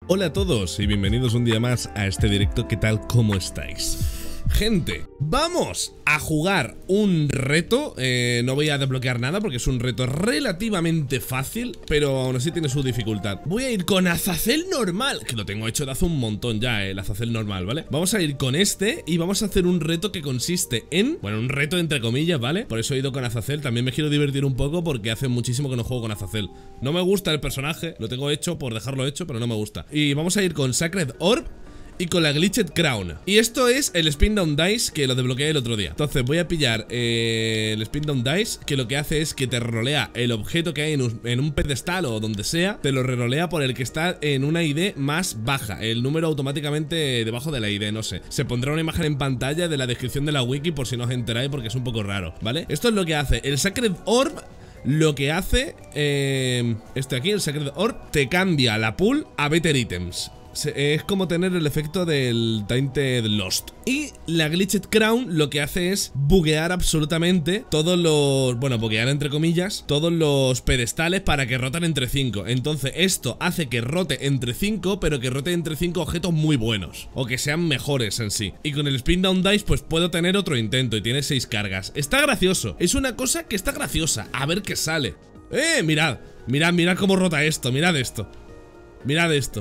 Hola a todos y bienvenidos un día más a este directo. ¿Qué tal? ¿Cómo estáis? Gente, vamos a jugar un reto. No voy a desbloquear nada porque es un reto relativamente fácil, pero aún así tiene su dificultad. Voy a ir con Azazel normal, que lo tengo hecho de hace un montón ya, el Azazel normal, ¿vale? Vamos a ir con este y vamos a hacer un reto que consiste en... Bueno, un reto entre comillas, ¿vale? Por eso he ido con Azazel. También me quiero divertir un poco porque hace muchísimo que no juego con Azazel. No me gusta el personaje, lo tengo hecho por dejarlo hecho, pero no me gusta. Y vamos a ir con Sacred Orb y con la Glitched Crown. Y esto es el Spin Down Dice que lo desbloqueé el otro día. Entonces voy a pillar el Spin Down Dice, que lo que hace es que te rerolea el objeto que hay en un pedestal o donde sea. Te lo rerolea por el que está en una ID más baja, el número automáticamente debajo de la ID, no sé. Se pondrá una imagen en pantalla de la descripción de la wiki por si no os enteráis, porque es un poco raro, ¿vale? Esto es lo que hace el Sacred Orb. Lo que hace este aquí, el Sacred Orb, te cambia la pool a Better Items. Es como tener el efecto del Tainted Lost. Y la Glitched Crown lo que hace es buguear absolutamente todos los... Bueno, buguear entre comillas todos los pedestales para que roten entre 5. Entonces esto hace que rote entre 5, pero que rote entre 5 objetos muy buenos, o que sean mejores en sí. Y con el Spin Down Dice pues puedo tener otro intento y tiene 6 cargas. Está gracioso, es una cosa que está graciosa. A ver qué sale. Mirad, mirad, mirad cómo rota esto. Mirad esto. Mirad esto.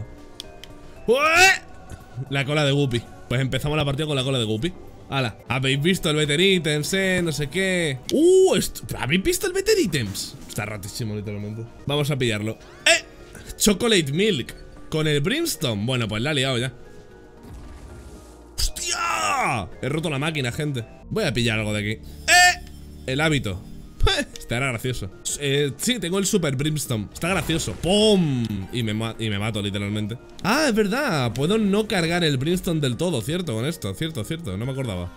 La cola de Guppy. Pues empezamos la partida con la cola de Guppy. Hala, ¿habéis visto el Better Items, no sé qué? ¿Habéis visto el Better Items? Está ratísimo, literalmente. Vamos a pillarlo. Chocolate Milk con el Brimstone. Bueno, pues la he liado ya. ¡Hostia! He roto la máquina, gente. Voy a pillar algo de aquí. El hábito. Estará gracioso. Sí, tengo el Super Brimstone. Está gracioso. ¡Pum! Y me mato, literalmente. Ah, es verdad. Puedo no cargar el Brimstone del todo, cierto, con esto. Cierto, cierto. No me acordaba.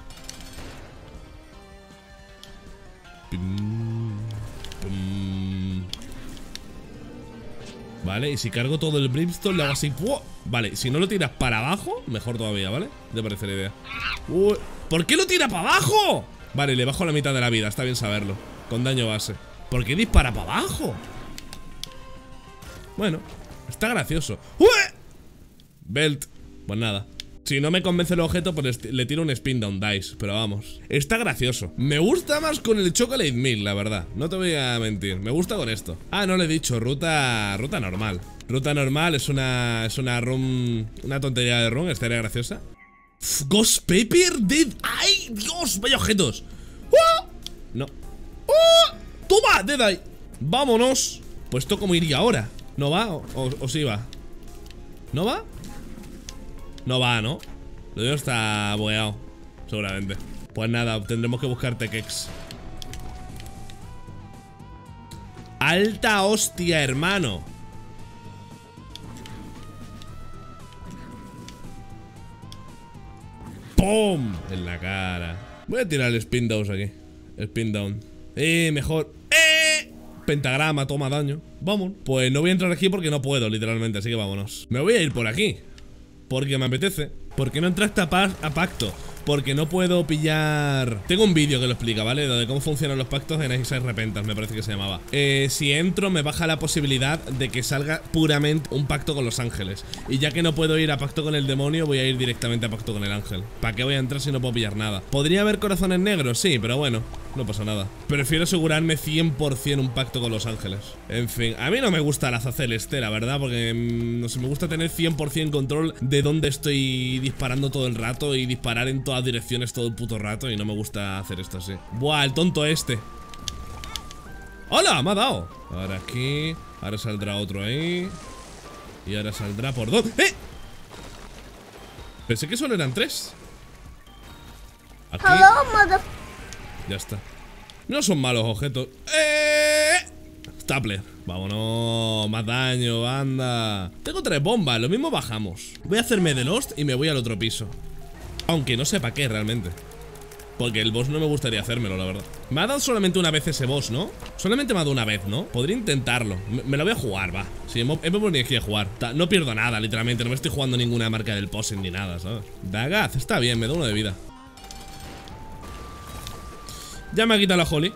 Vale, y si cargo todo el Brimstone, le hago así. ¡Puah! Vale, si no lo tiras para abajo, mejor todavía, ¿vale? Me parece la idea. ¿Por qué lo tira para abajo? Vale, le bajo la mitad de la vida, está bien saberlo. Con daño base. ¿Por qué dispara para abajo? Bueno, está gracioso. Belt. Pues nada. Si no me convence el objeto, pues le tiro un Spin Down Dice. Pero vamos, está gracioso. Me gusta más con el Chocolate Milk, la verdad. No te voy a mentir, me gusta con esto. Ah, no le he dicho, ruta normal. Ruta normal es una run. Una tontería de run, estaría graciosa. Ghost Paper Dead. ¡Ay, Dios! ¡Vaya objetos! No. ¡Toma! Dead Eye. ¡Vámonos! Pues esto cómo iría ahora. ¿No va? ¿O sí va? ¿No va? No va, ¿no? Lo mío está bugueado, seguramente. Pues nada, tendremos que buscar Tekex. ¡Alta hostia, hermano! ¡Pum! En la cara. Voy a tirar el Spin Down aquí. El Spin Down. Mejor. Pentagrama, toma daño. Vamos. Pues no voy a entrar aquí porque no puedo, literalmente, así que vámonos. Me voy a ir por aquí porque me apetece. Porque no entraste a pacto. Porque no puedo pillar... Tengo un vídeo que lo explica, ¿vale? De cómo funcionan los pactos en Ice Repentas, me parece que se llamaba. Si entro me baja la posibilidad de que salga puramente un pacto con los ángeles. Y ya que no puedo ir a pacto con el demonio, voy a ir directamente a pacto con el ángel. ¿Para qué voy a entrar si no puedo pillar nada? ¿Podría haber corazones negros? Sí, pero bueno, no pasa nada. Prefiero asegurarme 100% un pacto con los ángeles. En fin, a mí no me gusta la Azazel la verdad, porque no sé, me gusta tener 100% control de dónde estoy disparando todo el rato y disparar en todas direcciones todo el puto rato, y no me gusta hacer esto así. Buah, el tonto este. ¡Hola! Me ha dado. Ahora aquí. Ahora saldrá otro ahí. Y ahora saldrá por dos. Pensé que solo eran 3. Aquí. Ya está. No son malos objetos. Stapler. Vámonos. Más daño, banda. Tengo 3 bombas. Lo mismo bajamos. Voy a hacerme de Lost y me voy al otro piso. Aunque no sepa qué realmente. Porque el boss no me gustaría hacérmelo, la verdad. Me ha dado solamente una vez ese boss, ¿no? Solamente me ha dado una vez, ¿no? Podría intentarlo. Me lo voy a jugar, va. Sí, hemos venido aquí a jugar. No pierdo nada, literalmente. No me estoy jugando ninguna marca del Posen ni nada, ¿sabes? Dagaz, está bien, me da 1 de vida. Ya me ha quitado la Holly.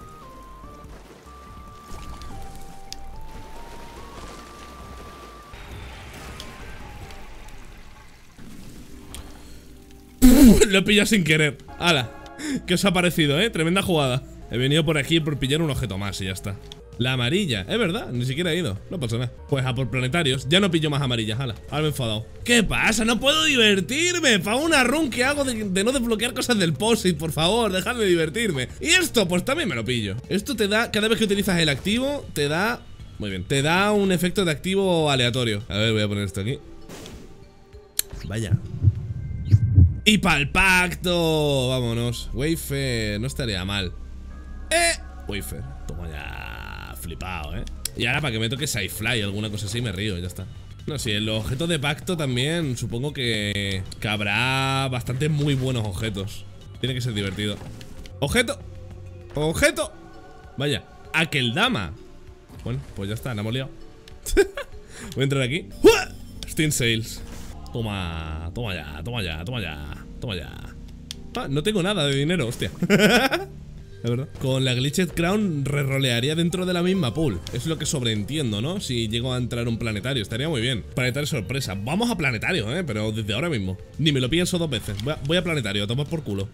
Lo he pillado sin querer. ¡Hala! ¿Qué os ha parecido, Tremenda jugada. He venido por aquí por pillar un objeto más y ya está. La amarilla, es verdad, ni siquiera he ido. No pasa nada. Pues a por planetarios, ya no pillo más amarillas, hala. Ahora me he enfadado. ¿Qué pasa? No puedo divertirme. Para una run que hago de no desbloquear cosas del POSIT, por favor, dejadme divertirme. Y esto, pues también me lo pillo. Esto te da, cada vez que utilizas el activo, te da... Muy bien, te da un efecto de activo aleatorio. A ver, voy a poner esto aquí. Vaya. Y pa'l pacto. Vámonos. Wafer, no estaría mal. Wafer, toma ya. Flipado, Y ahora para que me toque Sci-Fly o alguna cosa así me río, ya está. No, sí, en los objetos de pacto también supongo que habrá bastante muy buenos objetos. Tiene que ser divertido. ¡Objeto! ¡Objeto! Vaya, Akeldama. Bueno, pues ya está, la hemos liado. Voy a entrar aquí. Steam Sales. Toma, toma ya, toma ya, toma ya, toma ya. Ah, no tengo nada de dinero, hostia. Es verdad. Con la Glitched Crown re-rolearía dentro de la misma pool. Es lo que sobreentiendo, ¿no? Si llego a entrar un planetario, estaría muy bien. Planetario sorpresa. Vamos a planetario, pero desde ahora mismo. Ni me lo pienso dos veces. Voy a planetario, a tomar por culo.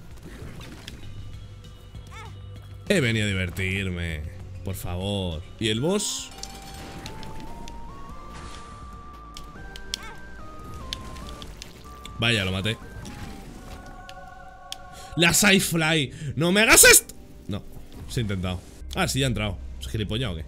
He venido a divertirme. Por favor. ¿Y el boss? Vaya, lo maté. La Sci-Fly. ¡No me hagas esto! No, se ha intentado. Ah, sí, ya ha entrado. ¿Es gilipollas o qué?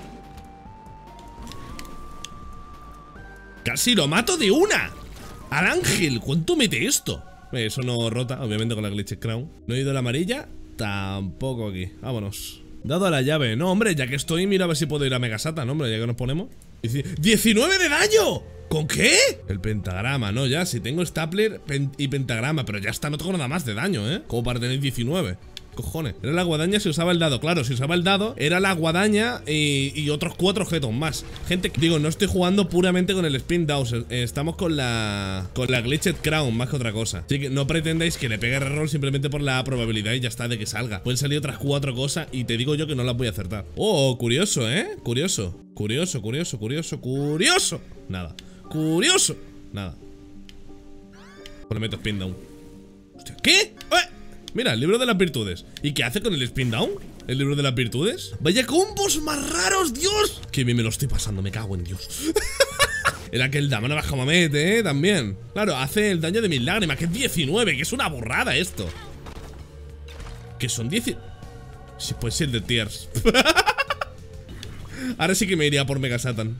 ¡Casi lo mato de una! ¡Al ángel! ¿Cuánto mete esto? Eso no rota, obviamente con la Glitched Crown. No he ido a la amarilla. Tampoco aquí. Vámonos. Dado a la llave. No, hombre, ya que estoy, mira a ver si puedo ir a Megasata, ¿no, hombre? Ya que nos ponemos. ¡19 de daño! ¿Con qué? El pentagrama, ¿no? Ya, si tengo Stapler y pentagrama. Pero ya está, no tengo nada más de daño, Como para tener 19. Cojones. Era la guadaña si usaba el dado. Claro, si usaba el dado, era la guadaña y otros 4 objetos más. Gente, digo, no estoy jugando puramente con el Spin Dowser. Estamos con la Glitched Crown, más que otra cosa. Así que no pretendáis que le pegue reroll simplemente por la probabilidad y ya está de que salga. Pueden salir otras 4 cosas y te digo yo que no las voy a acertar. Oh, curioso, Curioso. Curioso, curioso, curioso, curioso. Nada. Curioso. Nada. Pues le meto Spin Down. Hostia, ¿qué? Mira, el libro de las virtudes. ¿Y qué hace con el Spin Down? ¿El libro de las virtudes? ¡Vaya combos más raros, Dios! Que bien me lo estoy pasando, me cago en Dios. El Akeldama no baja mamete, también. Claro, hace el daño de 1000 lágrimas, que es 19, que es una burrada esto. Que son 10. Sí, puede ser de Tears. Ahora sí que me iría por Mega Satan.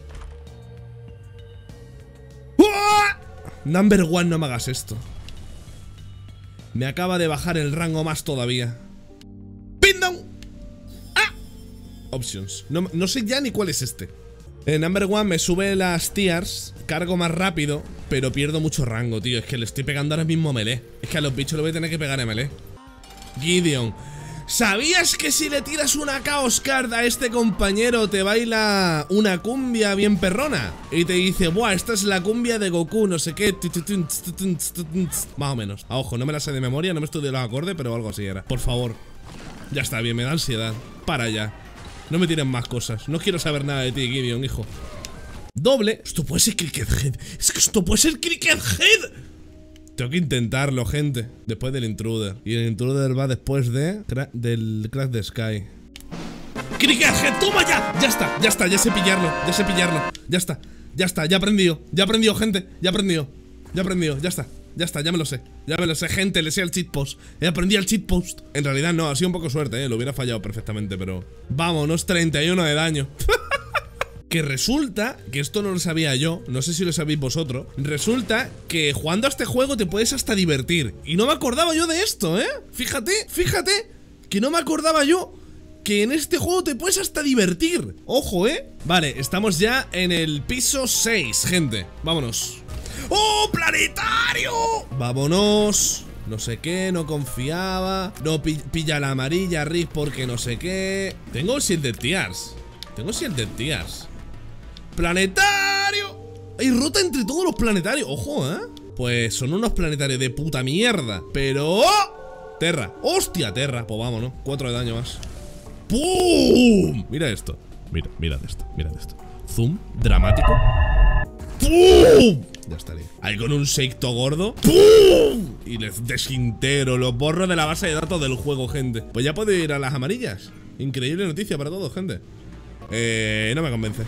Number one, no me hagas esto. Me acaba de bajar el rango más todavía. Pin down. Options. No sé ya ni cuál es este. En Number one me sube las tiers, cargo más rápido, pero pierdo mucho rango, tío. Es que le estoy pegando ahora mismo a melee. Es que a los bichos le voy a tener que pegar a melee. Gideon. ¿Sabías que si le tiras una Chaos Card a este compañero te baila una cumbia bien perrona? Y te dice, buah, esta es la cumbia de Goku, no sé qué. Más o menos. A ojo, no me la sé de memoria, no me estudié los acordes, pero algo así era. Por favor. Ya está bien, me da ansiedad. Para ya. No me tiren más cosas. No quiero saber nada de ti, Gideon, hijo. Doble. Esto puede ser Cricket Head. Es que esto puede ser Cricket Head. Tengo que intentarlo, gente. Después del Intruder. Y el Intruder va después del Crack the Sky. ¡Cricket Head! ¡Toma ya! Ya está, ya sé pillarlo. Ya sé pillarlo. Ya está, ya he aprendido. Ya he aprendido, gente. Ya he aprendido. Ya está, ya me lo sé. Ya me lo sé, gente. Le sé al cheat post. He aprendido el cheat post. En realidad no, ha sido un poco suerte, Lo hubiera fallado perfectamente, pero... Vámonos, 31 de daño. Que resulta, que esto no lo sabía yo, no sé si lo sabéis vosotros. Resulta que jugando a este juego te puedes hasta divertir. Y no me acordaba yo de esto, Fíjate, que no me acordaba yo que en este juego te puedes hasta divertir. Ojo, Vale, estamos ya en el piso 6, gente. Vámonos. ¡Oh, planetario! Vámonos. No sé qué, no confiaba. No pilla la amarilla, Rick, porque no sé qué. Tengo 7 tiers. ¡Planetario! Hay ruta entre todos los planetarios. Ojo, Pues son unos planetarios de puta mierda. Pero... Terra. ¡Hostia, Terra! Pues vámonos. 4 de daño más. ¡Pum! Mira esto. Mira de esto. Zoom dramático. ¡Pum! Ya estaría. Ahí con un seicto gordo. ¡Pum! Y les desintegro. Los borro de la base de datos del juego, gente. Pues ya puedo ir a las amarillas. Increíble noticia para todos, gente. No me convence.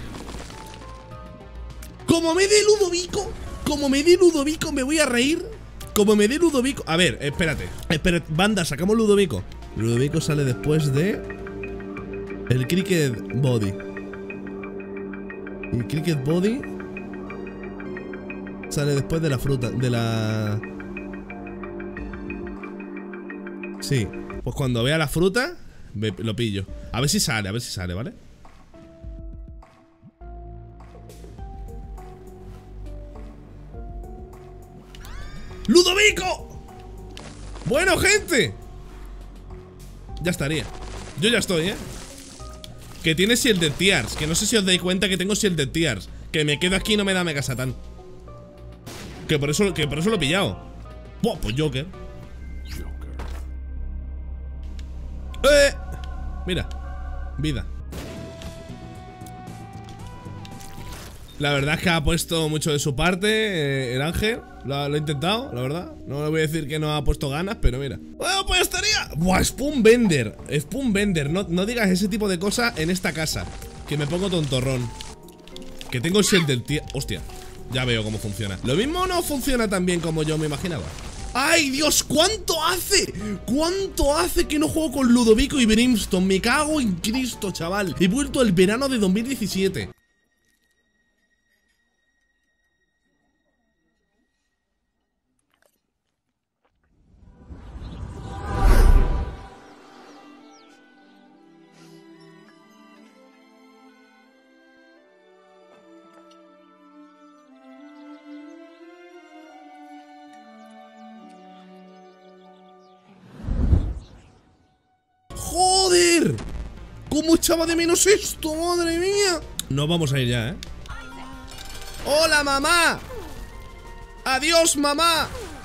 Como me dé Ludovico. Como me dé Ludovico, me voy a reír. Como me dé Ludovico. A ver, espérate. Espérate, banda, sacamos Ludovico. Ludovico sale después de el Cricket Body. Y el Cricket Body sale después de la fruta. De la... Sí. Pues cuando vea la fruta lo pillo. A ver si sale, ¿vale? ¡Ludovico! Bueno, gente, ya estaría. Yo ya estoy, Que tiene Shielded Tears. Que no sé si os dais cuenta que tengo Shielded Tears. Que me quedo aquí y no me da Mega Satán. Que por eso lo he pillado. Buah, pues Joker. Mira, vida. La verdad es que ha puesto mucho de su parte el Ángel. Lo ha intentado, la verdad. No le voy a decir que no ha puesto ganas, pero mira. Bueno, pues estaría. Buah, Spoonbender. Spoonbender. No digas ese tipo de cosas en esta casa. Que me pongo tontorrón. Que tengo el shell del tío. Hostia, ya veo cómo funciona. Lo mismo no funciona tan bien como yo me imaginaba. ¡Ay, Dios! ¿Cuánto hace? ¿Cuánto hace que no juego con Ludovico y Brimstone? Me cago en Cristo, chaval. He vuelto el verano de 2017. ¡Joder! ¿Cómo echaba de menos esto? ¡Madre mía! Nos vamos a ir ya, ¡Hola, mamá! ¡Adiós, mamá!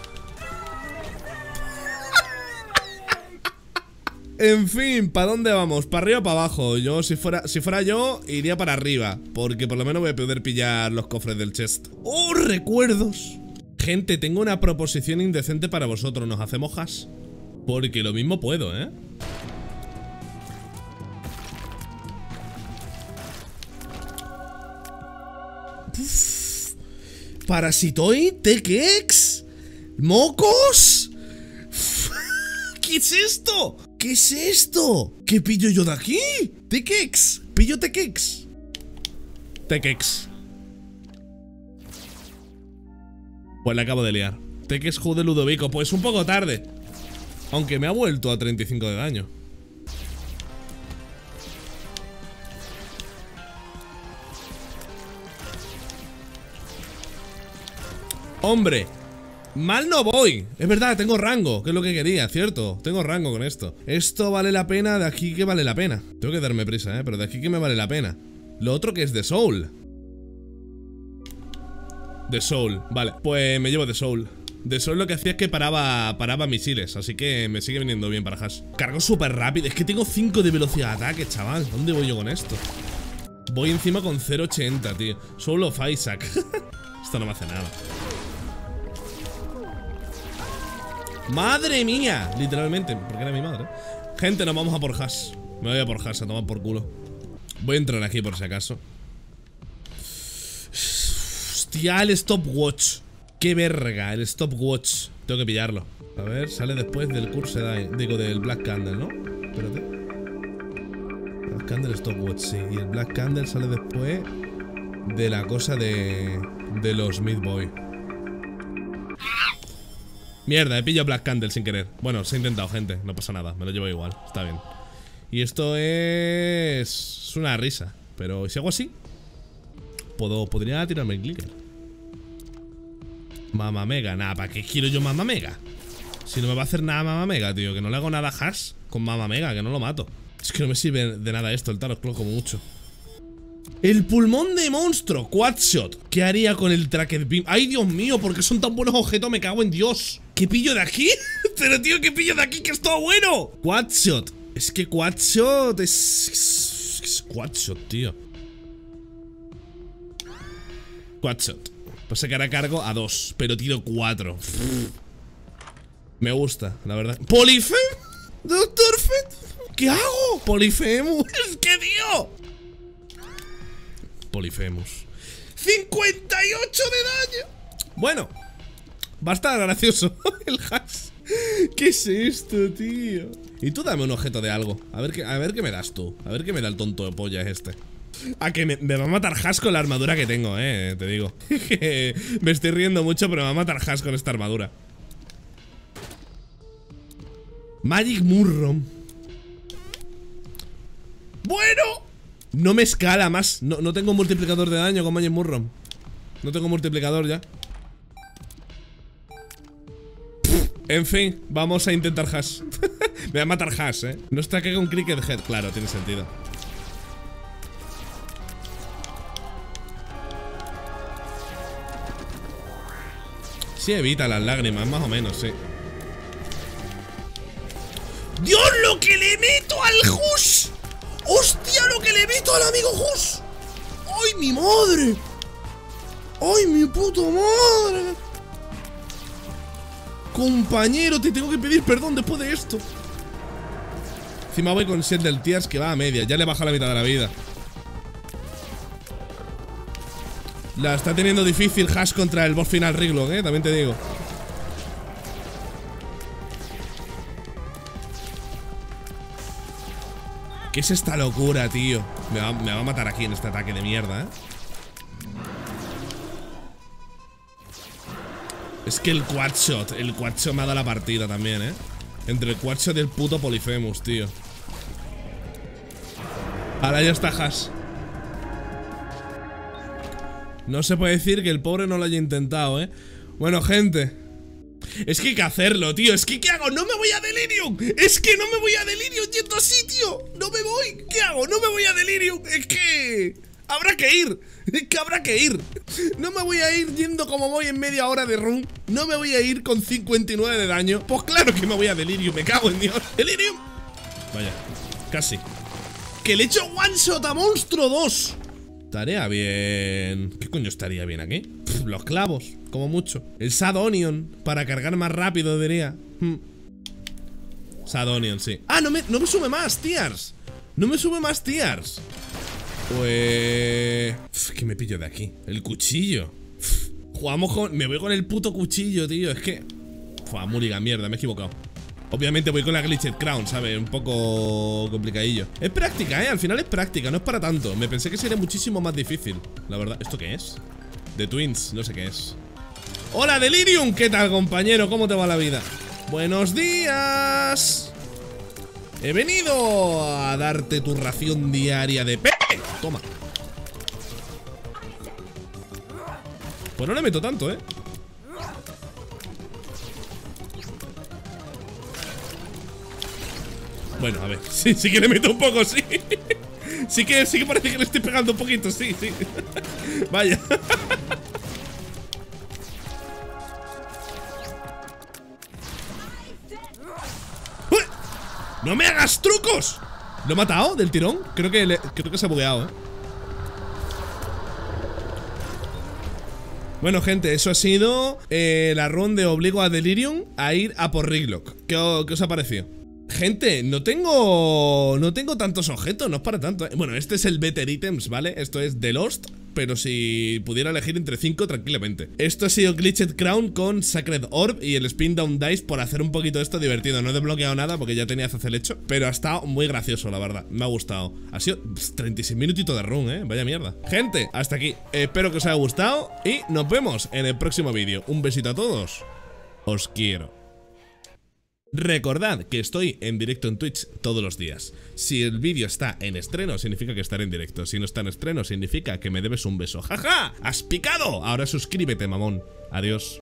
En fin, ¿para dónde vamos? ¿Para arriba o para abajo? Yo, si fuera yo, iría para arriba, porque por lo menos voy a poder pillar los cofres del chest. ¡Oh, recuerdos! Gente, tengo una proposición indecente para vosotros. ¿Nos hacemos hash? Porque lo mismo puedo, Parasitoid, Tekex, mocos. ¿Qué es esto? ¿Qué es esto? ¿Qué pillo yo de aquí? Tekex, pillo Tekex. Tekex. Pues la acabo de liar. Tekex Jude Ludovico, pues un poco tarde. Aunque me ha vuelto a 35 de daño. Hombre, mal no voy. Es verdad, tengo rango, que es lo que quería, cierto. Tengo rango con esto. Esto vale la pena, de aquí que vale la pena. Tengo que darme prisa, pero de aquí que me vale la pena. Lo otro que es de Soul. De Soul, vale, pues me llevo de Soul. De Soul lo que hacía es que paraba misiles, así que me sigue viniendo bien para hash. Cargo súper rápido, es que tengo 5 de velocidad de ataque, chaval. ¿Dónde voy yo con esto? Voy encima con 0.80, tío. Soul of Isaac. Esto no me hace nada. ¡Madre mía! Literalmente, porque era mi madre. Gente, nos vamos a por hash. Me voy a por hash, a tomar por culo. Voy a entrar aquí por si acaso. Hostia, el stopwatch. ¡Qué verga! El stopwatch. Tengo que pillarlo. A ver, sale después del curse digo, del Black Candle, ¿no? Espérate. Black Candle stopwatch, sí. Y el Black Candle sale después de la cosa de los Meat Boy. Mierda, he pillado Black Candle sin querer. Bueno, se ha intentado, gente, no pasa nada. Me lo llevo igual, está bien. Y esto es una risa. Pero si hago así, podría tirarme el clicker. Mama Mega, nada, ¿para qué quiero yo Mama Mega? Si no me va a hacer nada Mama Mega, tío. Que no le hago nada hash con Mama Mega, que no lo mato. Es que no me sirve de nada esto, el Tarot Claw como mucho. El pulmón de monstruo, Quadshot. ¿Qué haría con el Tracked Beam? ¡Ay, Dios mío! ¿Por qué son tan buenos objetos? Me cago en Dios. ¿Qué pillo de aquí? Pero, tío, ¿qué pillo de aquí? ¡Que es todo bueno! Quadshot. Es que Quadshot es Quadshot, tío. Quadshot. Pues se quedará a cargo a 2, pero tiro 4. Me gusta, la verdad. ¡Polifem! ¡Doctor Fett! ¿Qué hago? ¡Polifemus! ¡Es que tío! Polifemus. ¡58 de daño! Bueno, va a estar gracioso el hash. ¿Qué es esto, tío? Y tú dame un objeto de algo. A ver qué me das tú. A ver qué me da el tonto de polla este. A que me va a matar Hash con la armadura que tengo, te digo. Me estoy riendo mucho, pero me va a matar Hash con esta armadura. Magic Mushroom. Bueno, no me escala más. No tengo multiplicador de daño con Magic Mushroom. No tengo multiplicador ya. En fin, vamos a intentar Hash. Me va a matar Hash, No está que con Cricket Head. Claro, tiene sentido. Sí, evita las lágrimas, más o menos, sí. ¡Dios, lo que le meto al Hush! ¡Hostia, lo que le meto al amigo Hush! ¡Ay, mi madre! ¡Ay, mi puta madre! Compañero, te tengo que pedir perdón después de esto. Encima voy con set del Tears que va a media. Ya le baja la mitad de la vida. La está teniendo difícil Hash contra el boss final Riglok, también te digo. ¿Qué es esta locura, tío? Me va a matar aquí en este ataque de mierda, Es que el quadshot me ha dado la partida también, Entre el quadshot y el puto Polifemus, tío. Ahora ya está Hash. No se puede decir que el pobre no lo haya intentado, Bueno, gente, es que hay que hacerlo, tío. Es que ¿qué hago? No me voy a Delirium. Es que no me voy a Delirium yendo así, tío. No me voy. ¿Qué hago? No me voy a Delirium. Es que habrá que ir. Es que habrá que ir. No me voy a ir yendo como voy en media hora de run. No me voy a ir con 59 de daño. Pues claro que me voy a Delirium. Me cago en Dios. Delirium. Vaya, casi. Que le he hecho one shot a Monstruo 2. Estaría bien. ¿Qué coño estaría bien aquí? Los clavos, como mucho. El Sad Onion, para cargar más rápido, diría. Sad Onion, sí. Ah, no me sube más, Tears. No me sube más Tears. Pues... ¿qué me pillo de aquí? El cuchillo. Jugamos con... Me voy con el puto cuchillo, tío. Es que... Mulligan, mierda, me he equivocado. Obviamente voy con la Glitched Crown, ¿sabes? Un poco complicadillo. Es práctica, al final es práctica, no es para tanto. Me pensé que sería muchísimo más difícil, la verdad. ¿Esto qué es? The Twins, no sé qué es. ¡Hola, Delirium! ¿Qué tal, compañero? ¿Cómo te va la vida? ¡Buenos días! He venido a darte tu ración diaria de pe... Toma. Pues no le meto tanto, Bueno, a ver, sí que le meto un poco, sí. Sí que parece que le estoy pegando un poquito, sí. Vaya. ¡Uy! ¡No me hagas trucos! ¿Lo he matado del tirón? Creo que se ha bugueado, Bueno, gente, eso ha sido la run de obligo a Delirium a ir a por Riglok. ¿Qué os ha parecido? Gente, no tengo tantos objetos, no es para tanto, Bueno, este es el Better Items, ¿vale? Esto es The Lost, pero si pudiera elegir entre 5 tranquilamente. Esto ha sido Glitched Crown con Sacred Orb y el Spin Down Dice por hacer un poquito esto divertido. No he desbloqueado nada porque ya tenía Azazel hecho, pero ha estado muy gracioso, la verdad. Me ha gustado. Ha sido 36 minutitos de run, Vaya mierda. Gente, hasta aquí. Espero que os haya gustado y nos vemos en el próximo vídeo. Un besito a todos. Os quiero. Recordad que estoy en directo en Twitch todos los días. Si el vídeo está en estreno, significa que estaré en directo. Si no está en estreno, significa que me debes un beso. ¡Jaja! ¡Has picado! Ahora suscríbete, mamón. Adiós.